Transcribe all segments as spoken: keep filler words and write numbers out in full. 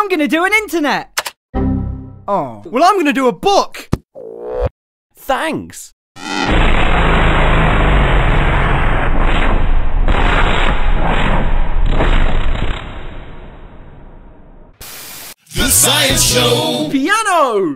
I'm gonna do an internet. Oh. Well, I'm gonna do a book. Thanks. The Science Show! Piano!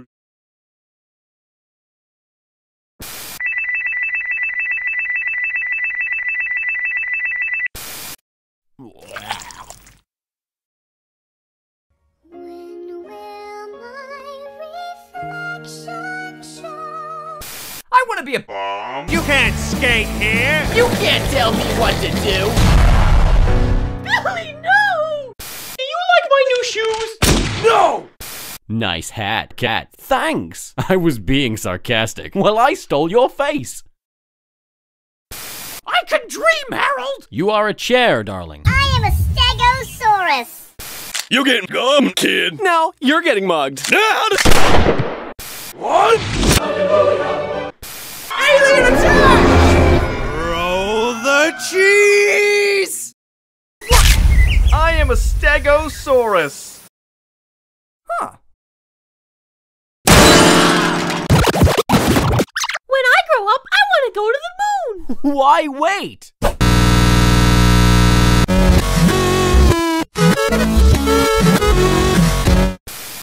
When will my reflection show? I want to be a bomb. You can't skate here. You can't tell me what to do! Billy, no! Do you like my new shoes? No! Nice hat, cat. Thanks. I was being sarcastic. Well, I stole your face. I can dream, Harold! You are a chair, darling. I am a stegosaurus. You getting gum, kid? No, you're getting mugged. Now to... What? Alien attack! Roll the cheese! I am a stegosaurus. Huh. When I grow up, I want to go to the moon! Why wait? Thank you.